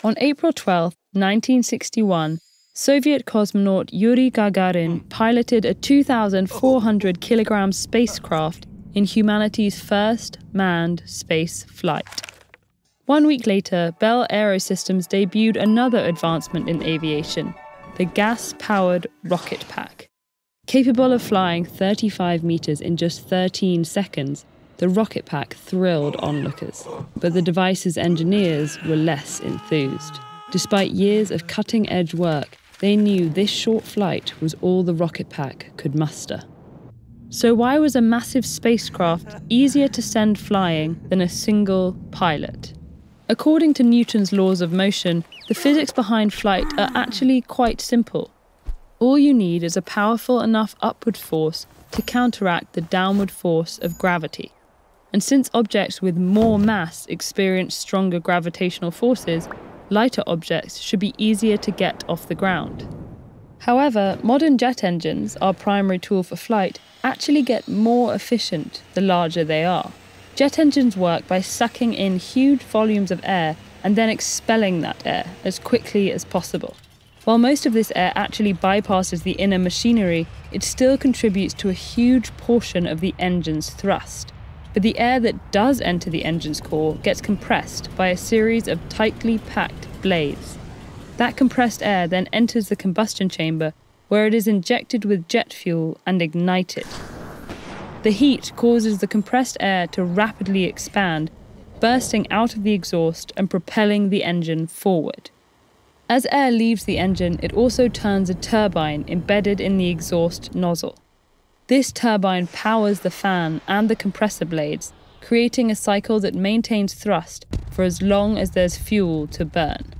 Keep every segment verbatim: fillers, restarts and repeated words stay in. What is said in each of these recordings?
On April twelfth, nineteen sixty-one, Soviet cosmonaut Yuri Gagarin piloted a two thousand four hundred kilogram spacecraft in humanity's first manned space flight. One week later, Bell Aerosystems debuted another advancement in aviation, the gas-powered rocket pack. Capable of flying thirty-five meters in just thirteen seconds, the rocket pack thrilled onlookers, but the device's engineers were less enthused. Despite years of cutting-edge work, they knew this short flight was all the rocket pack could muster. So why was a massive spacecraft easier to send flying than a single pilot? According to Newton's laws of motion, the physics behind flight are actually quite simple. All you need is a powerful enough upward force to counteract the downward force of gravity. And since objects with more mass experience stronger gravitational forces, lighter objects should be easier to get off the ground. However, modern jet engines, our primary tool for flight, actually get more efficient the larger they are. Jet engines work by sucking in huge volumes of air and then expelling that air as quickly as possible. While most of this air actually bypasses the inner machinery, it still contributes to a huge portion of the engine's thrust. But the air that does enter the engine's core gets compressed by a series of tightly packed blades. That compressed air then enters the combustion chamber, where it is injected with jet fuel and ignited. The heat causes the compressed air to rapidly expand, bursting out of the exhaust and propelling the engine forward. As air leaves the engine, it also turns a turbine embedded in the exhaust nozzle. This turbine powers the fan and the compressor blades, creating a cycle that maintains thrust for as long as there's fuel to burn.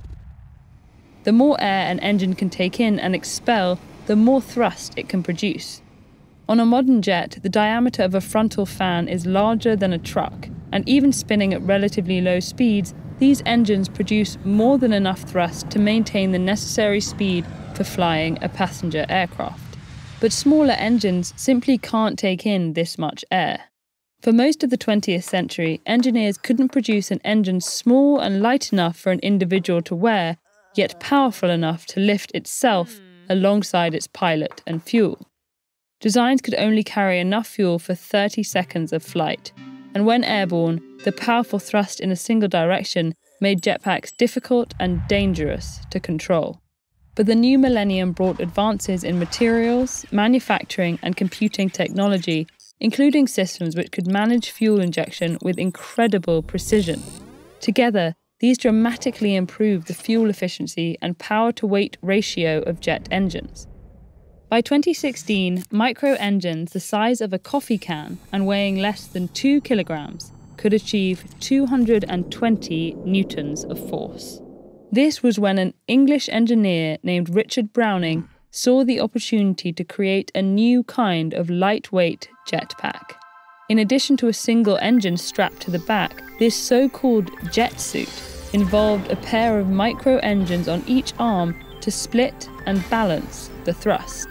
The more air an engine can take in and expel, the more thrust it can produce. On a modern jet, the diameter of a frontal fan is larger than a truck, and even spinning at relatively low speeds, these engines produce more than enough thrust to maintain the necessary speed for flying a passenger aircraft. But smaller engines simply can't take in this much air. For most of the twentieth century, engineers couldn't produce an engine small and light enough for an individual to wear, yet powerful enough to lift itself alongside its pilot and fuel. Designs could only carry enough fuel for thirty seconds of flight, and when airborne, the powerful thrust in a single direction made jetpacks difficult and dangerous to control. But the new millennium brought advances in materials, manufacturing, and computing technology, including systems which could manage fuel injection with incredible precision. Together, these dramatically improved the fuel efficiency and power-to-weight ratio of jet engines. By twenty sixteen, micro-engines the size of a coffee can and weighing less than two kilograms could achieve two hundred twenty newtons of force. This was when an English engineer named Richard Browning saw the opportunity to create a new kind of lightweight jetpack. In addition to a single engine strapped to the back, this so-called jet suit involved a pair of micro-engines on each arm to split and balance the thrust.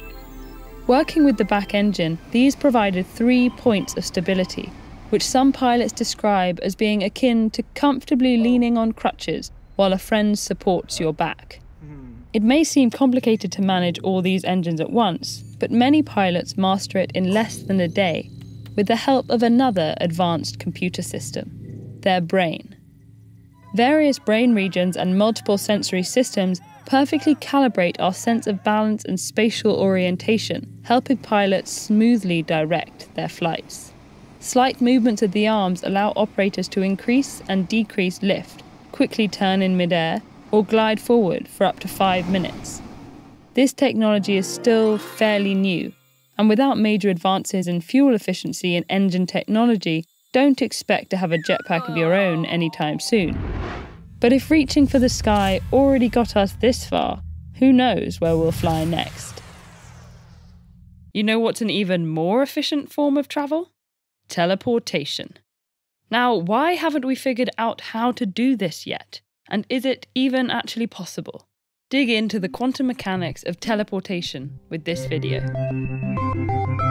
Working with the back engine, these provided three points of stability, which some pilots describe as being akin to comfortably leaning on crutches while a friend supports your back. It may seem complicated to manage all these engines at once, but many pilots master it in less than a day, with the help of another advanced computer system, their brain. Various brain regions and multiple sensory systems perfectly calibrate our sense of balance and spatial orientation, helping pilots smoothly direct their flights. Slight movements of the arms allow operators to increase and decrease lift, quickly turn in midair, or glide forward for up to five minutes. This technology is still fairly new, and without major advances in fuel efficiency and engine technology, don't expect to have a jetpack of your own anytime soon. But if reaching for the sky already got us this far, who knows where we'll fly next? You know what's an even more efficient form of travel? Teleportation. Now, why haven't we figured out how to do this yet? And is it even actually possible? Dig into the quantum mechanics of teleportation with this video.